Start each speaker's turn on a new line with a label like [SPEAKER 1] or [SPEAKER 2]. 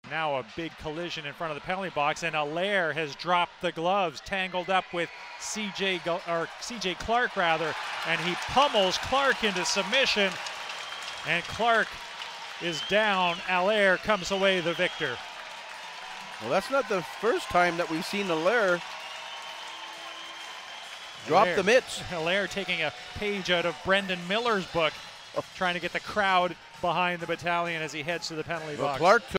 [SPEAKER 1] Now a big collision in front of the penalty box, and Allair has dropped the gloves, tangled up with CJ Clarke rather, and he pummels Clarke into submission, and Clarke is down. Allair comes away the victor.
[SPEAKER 2] Well, that's not the first time that we've seen Allair drop the mitts.
[SPEAKER 1] Allair taking a page out of Brendan Miller's book, trying to get the crowd behind the battalion as he heads to the penalty box.
[SPEAKER 2] Clarke